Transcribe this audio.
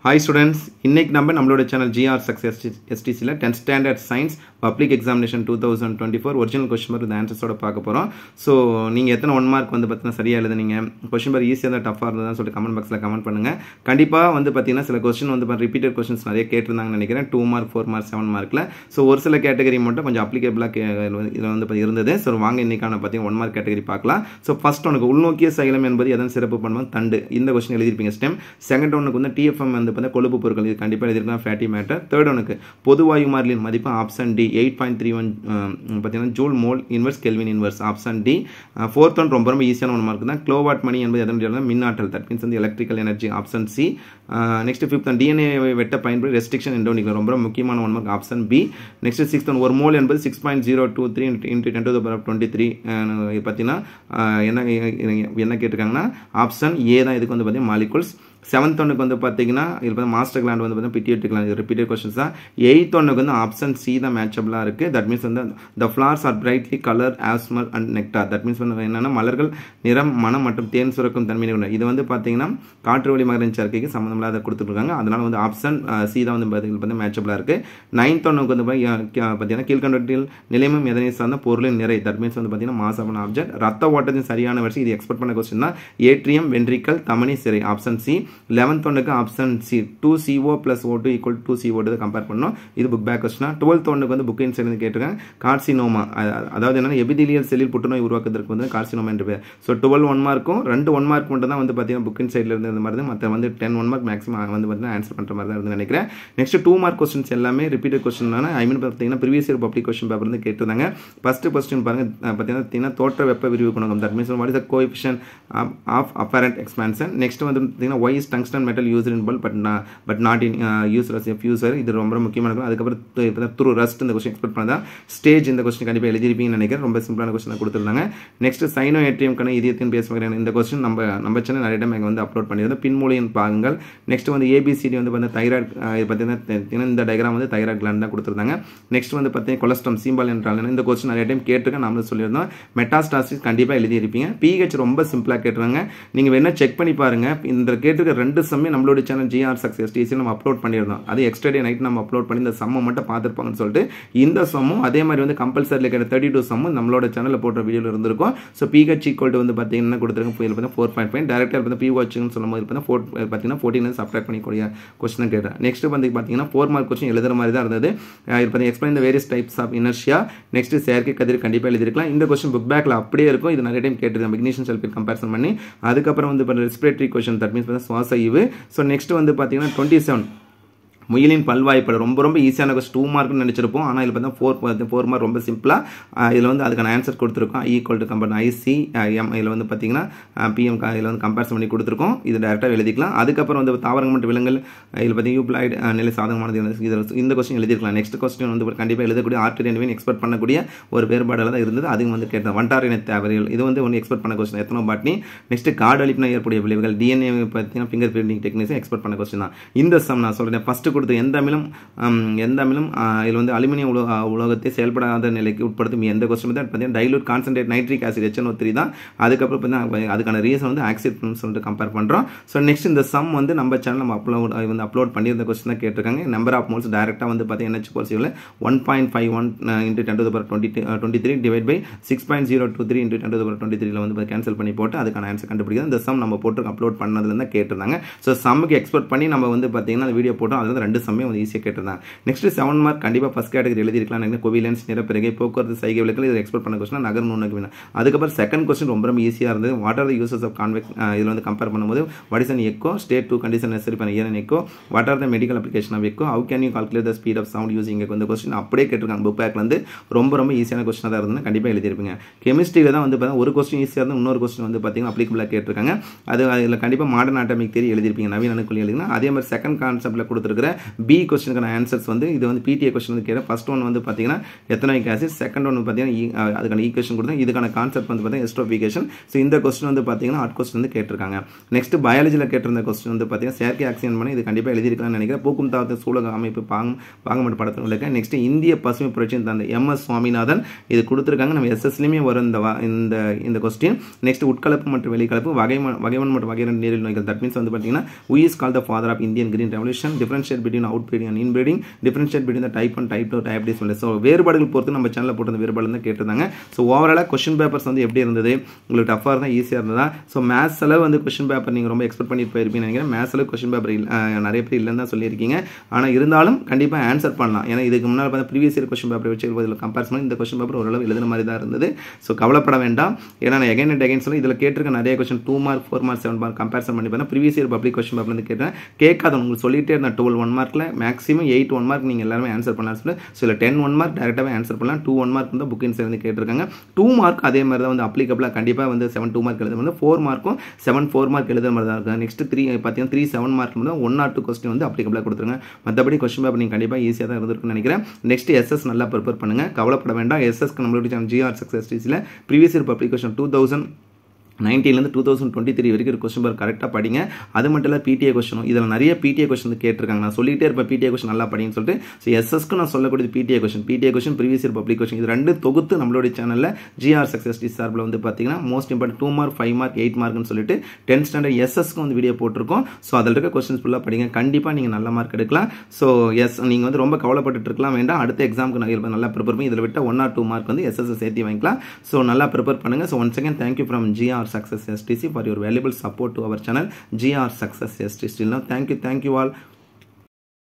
Hi students, இன்னைக்கு நம்மளோட channel GR Success STCல 10th standard science public examination 2024 original question paper the answers ஓட பார்க்க போறோம். சோ நீங்க எத்தனை 1 மார்க் வந்து பார்த்தீங்கன்னா சரியா எழுதுனீங்க, question paper ஈஸியா தான் டஃபா இருந்ததான்னு சொல்லிட்டு கமெண்ட் பாக்ஸ்ல கமெண்ட் பண்ணுங்க. கண்டிப்பா வந்து பார்த்தீங்கன்னா சில क्वेश्चन வந்து ரிப்பீட்டட் क्वेश्चंस நிறைய கேட்டிருந்தாங்கன்னு நினைக்கிறேன். 2 மார்க் 4 மார்க் 7 மார்க்ல. சோ ஒரு சில கேட்டகரி மட்டும் கொஞ்சம் அப்ளிகேபிளா இதுல வந்து இருந்தது. சோ வாங்க இன்னைக்கான பார்த்தீங்கன்னா 1 மார்க் கேட்டகரி பார்க்கலாம். சோ ஃபர்ஸ்ட் ஒன்னுக்கு உள்நோக்கிய சைலம் என்பது எதன் சிறப்பு பண்பு தண்டு. இந்த क्वेश्चन எழுதிருப்பீங்க ஸ்டெம். செகண்ட் ஒன்னுக்கு வந்து TFM வந்து கொழுப்பு பொருட்கள் இது கண்டிப்பா எழுதிருக்கலாம் ஃபேட்டி மேட்டர். தேர்ட் ஒனுக்கு பொதுவாயு மாறிலியின் மதிப்பு ஆப்ஷன் டி 8.31 பார்த்தீங்கன்னா joule mole inverse kelvin inverse option D. Fourth one ரொம்ப ஈஸியான ஒன் மார்க் தான். கிலோவாட் மணி என்பது எதனுடைய மின்னாற்றல், தட் மீன்ஸ் வந்து electrical energy option C. Next fifth one DNA வெட்ட பயன்படுத்தி ரெஸ்ட்ரிக்ஷன் எண்டோனிக்கல் ரொம்ப முக்கியமான one mark option B. Next sixth one ஒரு மோல் என்பது 6.023 into 10 to the power of 23 பார்த்தீங்கன்னா என்ன கேட்டிருக்காங்கன்னா ஆப்ஷன் ஏ தான் இதுக்கு வந்து பார்த்தீங்கன்னா மாலிகுல்ஸ். செவன்த் ஒன்னுக்கு வந்து பார்த்தீங்கன்னா இது மாஸ்டர் கிளாண்ட் வந்து பிட்டியேட் கிளாண்ட் ரிப்பீட்டட் क्वेश्चंस தான். எய்த் ஒன்னுக்கு வந்து ஆப்ஷன் சி தான் மேட்சபிளா இருக்கு. தட் மீன்ஸ் வந்து the flowers are brightly colored as smell and nectar. That means வந்து என்னன்னா மலர்கள் நிறம் மனம் மற்றும் தேன் சுரக்கும் தன்மை கொண்ட. இது வந்து பார்த்தீங்கன்னா காற்று வழி மகரந்த சேர்க்கைக்கு சம்பந்தமில்லாத கொடுத்துருக்காங்க. அதனால வந்து ஆப்ஷன் சி தான் வந்து மேட்சபிளா இருக்கு. நைன்த் ஒன்னுக்கு வந்து பார்த்தீங்கன்னா கீழ்கண்டத்தில் நிலைமம் எதனை சார்ந்த பொருளின் நிறை. தட் மீன்ஸ் வந்து பார்த்தீங்கன்னா மாஸ் ஆஃப் ஆப்ஜெக்ட். ரத்த ஓட்டத்தின் சரியான வரிசை இது எக்ஸ்பெக்ட் பண்ண क्वेश्चन தான். ஏட்ரியம் வென்ட்ரிக்கல் தமனி சிறை ஆப்ஷன் சி. 11th ஒன்னுக்கு option C 2CO + O2 = 2CO2 compare பண்ணோம். இது புக் பேக் क्वेश्चन. 12th ஒன்னுக்கு வந்து புக் இன்சைட் கேட்டிருக்காங்க கார்சினோமா, அதாவது என்னன்னா எபிதீலியல் செல்லில் புற்றுநோய் உருவாக்குவதற்கு வந்து கார்சினோமா என்று பேர். ஸோ 12 1 மார்க்கும் 2 1 மார்க் மட்டும் தான் வந்து பார்த்தீங்கன்னா புக் இன்சைட்ல இருந்து இந்த மாதிரி தான். மற்ற வந்து 10 1 மார்க் மேக்ஸிமம் வந்து பார்த்தீங்கன்னா ஆன்சர் பண்ற மாதிரி தான் இருந்து நினைக்கிறேன். நெக்ஸ்ட் 2 மார்க் क्वेश्चंस எல்லாமே ரிப்பீட்டட் क्वेश्चन தான. ஐ மீன் பார்த்தீங்கன்னா previous year public question paper இருந்து கேட்டிருந்தாங்க. ஃபர்ஸ்ட் क्वेश्चन பாருங்க பார்த்தீங்கன்னா தோற்ற வெப்ப விரிவு குணகம். That means what is the coefficient of apparent expansion. Next வந்து பார்த்தீங்கன்னா why is tungsten metal used in bulb but not in used as a fuser. இது ரொம்ப முக்கியமான. அதுக்கப்புறம் through rust இந்த क्वेश्चन எக்ஸ்பெக்ட் பண்ணதா. ஸ்டேஜ் இந்த क्वेश्चन கண்டிப்பா எழுதிருப்பீங்கன்னு நினைக்கிறேன். ரொம்ப சிம்பிளான क्वेश्चन கொடுத்திருந்தாங்க. நெக்ஸ்ட் சைனோஏட்ரியம் கன இதயத்தின் பேசுகிறேன். இந்த क्वेश्चन நம்ம சேனல் நிறைய டைம் வந்து அப்லோட் பண்ணியிருந்தோம். பின்மூளையின் பாகங்கள். நெக்ஸ்ட் வந்து ABCD வந்து பார்த்தீங்கன்னா தைராய்டு. இது பார்த்தீங்கன்னா இந்த டயக்ராம் வந்து தைராய்டு கிளாண்ட் தான் கொடுத்திருந்தாங்க. நெக்ஸ்ட் வந்து பார்த்தீங்கன்னா கொலஸ்ட்ரம் சிம்பல் என்றால் இந்த क्वेश्चन நிறைய டைம் கேட்டிருக்கேன். நாம சொல்லியிருந்தோம். மெட்டாஸ்டாசிஸ் கண்டிப்பா எழுதிருப்பீங்க. pH ரொம்ப சிம்பிளா கேட்டுறாங்க. நீங்க வேணா செக் பண்ணி பாருங்க. இந்த கேட்டிருக்க ரெண்டு சம்மே நம்மளோட சேனல் GR Success STC நம்ம அப்லோட் பண்ணியிருந்தோம். அது எக்ஸ்ட்ரா டே நைட் நம்ம அப்லோட் பண்ணி இந்த சம்மை மட்டும் பார்த்துருப்பாங்கன்னு சொல்லிட்டு இந்த சம்மும் அதே மாதிரி வந்து கம்பல்சரியில் கேட்ட 32 சம்மும் நம்மளோட சேனலில் போட்ட வீடியோவில் இருந்திருக்கும். ஸோ pH ஈக்குவல் வந்து பார்த்தீங்கன்னா கொடுத்துருங்க 4.5 டேரக்டாக வந்து pH சொல்லும்போது பார்த்தீங்கன்னா 14 சப்ட்ராக்ட் பண்ணிக்கூடிய கொஸ்டின் கேட்டேன். நெக்ஸ்ட் வந்து பார்த்தீங்கன்னா 4 மார்க் கொஸ்டின் எழுதுற மாதிரி தான் இருந்தது. இப்போ explain the various types of inertia. Next செயற்கை கதிர் கண்டிப்பாக எழுதிருக்கலாம். இந்த கொஸ்டின் புக் பேக்கில் அப்படியே இருக்கும். இது நிறைய டைம் கேட்டிருக்கேன் மெக்னீஷியம் சல்பேட் கம்பேரிசன் பண்ணி. அதுக்கப்புறம் வந்து ரெஸ்பிரேட்டரி கொஸ்டின், தட் மீன்ஸ் சுவாச ஈவு. ஸோ நெக்ஸ்ட் வந்து பார்த்தீங்கன்னா 27 முயலின் பல்வாய்ப்பட ரொம்ப ஈஸியான கொஸ்டின் 2 மார்க்னு நினைச்சிருப்போம். ஆனால் இதில் பார்த்தா 4 மார்க் ரொம்ப சிம்பிளா இதில் வந்து அதுக்கான ஆன்சர் கொடுத்துருக்கோம். ஈக்குவல் டு கம்பேர் ICM இதில் வந்து பார்த்தீங்கன்னா PM இதில் வந்து கம்பேரிசன் பண்ணி கொடுத்துருக்கோம். இது டேரெக்டாக எழுதிக்கலாம். அதுக்கப்புறம் வந்து தாவரங்கள் மற்றும் விலங்குகள் இதில் பார்த்தீங்கன்னா யூப்ளாய்டு நிலை சாதகமானது இந்த கொஸ்டின் எழுதிருக்கலாம். நெக்ஸ்ட் கொஸ்டின் வந்து கண்டிப்பாக எழுதக்கூடிய ஆர்டிரியன் எக்ஸ்பெக்ட் பண்ணக்கூடிய ஒரு வேறுபாடாக தான் இருந்தது. அதுவும் வந்து கேட்டேன் வண்டாரின தேவைகள். இது வந்து ஒன்று எக்ஸ்பெக்ட் பண்ண கொஸ்டின். Ethnobotany. நெக்ஸ்ட் கார்டு அழிப்பினால் ஏற்படைய விளைவுகள் DNA பார்த்தீங்கன்னா ஃபிங்கர் பிரிண்டிங் டெக்னிக்ஸ் எக்ஸ்பெக்ட் பண்ண கொஸ்டின் தான். இந்த சம் நான் சொல்றேன் ஃபர்ஸ்ட் எந்த அமிலம் இதில் வந்து அலுமினியம் உலோகத்தை செயல்படாத நிலைக்கு உட்படுத்தும் எந்த கொஸ்டின் பார்த்தீங்கன்னா dilute concentrate nitric acid HNO3 தான். அதுக்கப்புறம் பார்த்தீங்கன்னா அதுக்கான ரீசன் வந்து ஆக்சிட் சொல்லிட்டு கம்பேர் பண்ணுறோம். ஸோ நெக்ஸ்ட் இந்த சம் வந்து நம்ம சேனல் நம்ம அப்லோட் பண்ணியிருந்த கொஸ்டின் தான் கேட்டிருக்காங்க. நம்பர் ஆஃப் மோல்ஸ் டேரெக்டாக வந்து பார்த்தீங்கன்னா NH பாசிட்டிவ்ல 1.51 into 10 to the power 23 divide by 6.023 into 10 to the power 23 வந்து கேன்சல் பண்ணி போட்டு அதுக்கான ஆன்சர் கண்டுபிடிக்கிறது. இந்த சம் நம்ம போட்டு அப்லோட் பண்ணதுல தான் கேட்டிருந்தாங்க. ஸோ சம்முக்கு எக்ஸ்பெக்ட் பண்ணி நம்ம வந்து பார்த்தீங்கன்னா அந்த வீடியோ போட்டோம். அது வந்து 2 சம்மே வந்து ஈஸியாக கேட்டிருந்தாங்க. நெக்ஸ்ட் 7 மார்க் கண்டிப்பாக ஃபர்ஸ்ட் கேட்டகரி எழுதிருக்கலாம். கோவிலன்ஸ் நிறப்பிறகை போக்குவரத்து சைகை விளக்கல் இது எக்ஸ்பெக்ட் பண்ண கொஸ்டின் நகர் நுண்ணக்கு வேணும். அதுக்கப்புறம் செகண்ட் கொஸ்டின் ரொம்ப ஈஸியாக இருந்தது. What are the uses of convex. இதில் வந்து கம்பேர் பண்ணும்போது what is an echo, state 2 condition necessary பண்ண இயர் echo, what are the medical application of echo, how can you calculate the speed of sound using echo. இந்த question அப்படியே கேட்டிருக்காங்க. Book பேக்ல வந்து ரொம்ப ஈஸியான கொஸ்டினாக தான் இருந்தது. கண்டிப்பாக எழுதிருப்பீங்க. கெமிஸ்ட்ரியில் தான் வந்து பார்த்தீங்கன்னா ஒரு கொஸ்டின் ஈஸியாக இருந்தால் இன்னொரு கொஸ்டின் வந்து பார்த்தீங்கன்னா அப்ளிகபிளாக கேட்டிருக்காங்க. அது அதில் கண்டிப்பாக மாடர்ன் ஆட்டமிக் தியரி எழுதிருப்பீங்க. நவீன அணுக்கள் எழுதினா அதே மாதிரி செகண்ட் கான்செப்ட்ல கொடுத்துருக்கிற பி கொஸ்டினுக்கான ஆன்சர்ஸ் வந்து இது வந்து பிடிஏ கொஸ்டின் வந்து கேட்குறேன். ஃபர்ஸ்ட் ஒன் வந்து பார்த்தீங்கன்னா எத்தனாயிக் ஆசிட், செகண்ட் ஒன் பார்த்தீங்கன்னா அதுக்கான ஈக்குவேஷன் கொடுத்தேன். இதுக்கான கான்செப்ட் வந்து பார்த்தீங்கன்னா எஸ்ட்ரோஃபிகேஷன். ஸோ இந்த கொஸ்டின் வந்து பார்த்தீங்கன்னா ஹார்ட் கொஸ்டின் வந்து கேட்டிருக்காங்க. நெக்ஸ்ட் பயாலஜியில் கேட்டிருந்த கொஸ்டின் வந்து பார்த்தீங்கன்னா செயற்கை ஆக்சிஜன் பண்ணி இது கண்டிப்பாக எழுதியிருக்கலாம்னு நினைக்கிறேன். பூக்கும் தாவத்த சூழக அமைப்பு பாங்கமட்ட படத்தில் உள்ள நெக்ஸ்ட் இந்திய பசுமை புரட்சியின் தந்தை எம்.எஸ். சுவாமிநாதன் இது கொடுத்துருக்காங்க. நம்ம எஸ்எஸ்லையுமே வரும் இந்த கொஸ்டின். நெக்ஸ்ட் உட்கலப்பு மற்றும் வெளிக்கலப்பு வகைவன் மற்றும் வகை நீரில் நோய்கள். தட் மீன்ஸ் வந்து பார்த்தீங்கன்னா who is called the father of Indian green revolution, differentiate between outbreeding and inbreeding, differentiate between the type 1 type 2 type D. So வேறுபாடுகள் பொறுத்து நம்ம சேனலில் போட்டு வேறுபாடு தான் கேட்டிருந்தாங்க. ஸோ ஓவராலாக கொஸ்டின் பேப்பர்ஸ் வந்து எப்படி இருந்தது, உங்களுக்கு டஃபாக இருந்தால் ஈஸியாக இருந்ததா? ஸோ மேத்ஸ் அளவு வந்து கொஸ்டின் பேப்பர் நீங்கள் ரொம்ப எக்ஸ்பெக்ட் பண்ணிட்டு போயிருப்பீங்கன்னு நினைக்கிறேன். மேத்ஸ் அளவு கொஸ்டின் பேப்பர் நிறைய பேர் இல்லைன்னு தான் சொல்லியிருக்கீங்க. ஆனால் இருந்தாலும் கண்டிப்பாக ஆன்சர் பண்ணலாம். ஏன்னா இதுக்கு முன்னால் பார்த்தா ப்ரீவியஸ் இயர் கொஸ்டின் பேப்பர் வச்சு இதில் கம்பேர் பண்ணி இந்த கொஸ்டின் பேப்பர் ஓரளவு எழுதுன மாதிரி தான் இருந்தது. ஸோ கவலைப்பட வேண்டாம். ஏன்னா நான் எகைன் அண்ட் எகைன் சொல்லி இதில் கேட்டிருக்க நிறைய question 2 mark 4 mark 7 mark comparison பண்ணி பார்த்தா previous year public question paper வந்து கேட்டேன். கேட்காத உங்களுக்கு சொல்லிட்டே இருந்தேன் 12 1 மார்க்கில் மேக்ஸிமம் 8 1 மார்க் நீங்கள் எல்லாருமே ஆன்சர் பண்ணலாம் சொல்லி. ஸோ இல்லை 10 1 மார்க் டேரெக்டாகவே ஆன்சர் பண்ணலாம். 2 1 மார்க் வந்து புக்கிங் சேர்ந்து கேட்டிருக்காங்க. 2 மார்க் அதே மாதிரி தான் வந்து அப்ளிகபிளாக கண்டிப்பாக வந்து 7 2 மார்க் எழுத மாதிரி 4 மார்க்கும் 7 4 மார்க் எழுத மாதிரி தான் இருக்கும். நெக்ஸ்ட் 3 பார்த்தீங்கன்னா 3 7 மார்க் வந்து 1 or 2 கொஸ்டின் வந்து அப்ளிகபிளாக கொடுத்துருங்க. மற்றபடி கொஸ்டின் பேப்பர் நீங்கள் கண்டிப்பாக ஈஸியாக தான் இருந்திருக்குன்னு நினைக்கிறேன். நெக்ஸ்ட் எஸ்எஸ் நல்லா ப்ரிப்பேர் பண்ணுங்கள், கவலைப்பட வேண்டாம். எஸ்எஸ்க்கு நம்மளுடைய சேனல் GR Success STCல ப்ரீவியஸ் இயர் பப்ளிக் கொஸ்டின் 2019 2023 வரைக்கும் கொஸ்டின் பேப்பர் கரெக்டாக படிங்க. அது மட்டும் இல்லை பிடிஏ கொஸ்டினும் இதில் நிறைய பிடிஏ கொஸ்டின் கேட்டிருக்காங்க. நான் சொல்லிட்டே இருப்பேன் பிடிஏ கொஸ்டின் நல்லா படின்னு சொல்லிட்டு. ஸோ எஸ்எஸ்க்கு நான் சொல்லக்கூடியது PTA question previous year public question இது ரெண்டு தொகுத்து நம்மளுடைய சேனலில் GR Success STC சார்பில் வந்து பார்த்தீங்கன்னா மோஸ்ட் இம்பார்ட்டன்ட் 2 மார்க் 5 மார்க் 8 மார்க்னு சொல்லிட்டு 10th ஸ்டாண்டர்ட் எஸ்எஸ்க்கு வந்து வீடியோ போட்டிருக்கோம். ஸோ அதில் இருக்க கொஸ்டின்ஸ் ஃபுல்லாக படிங்க, கண்டிப்பாக நீங்கள் நல்ல மார்க் எடுக்கலாம். ஸோ நீங்கள் வந்து ரொம்ப கவலைப்பட்டு இருக்கலாம் வேண்டாம். அடுத்த எக்ஸாமுக்கு நல்லா ப்ரிப்பேர் பண்ணி இதில் விட்ட 1 or 2 மார்க் வந்து எஸ்எஸ் சேர்த்து வாங்கிக்கலாம். ஸோ நல்லா ப்ரிப்பேர் பண்ணுங்கள். So once again thank you from GR Success STC for your valuable support to our channel GR Success STC. Now thank you all.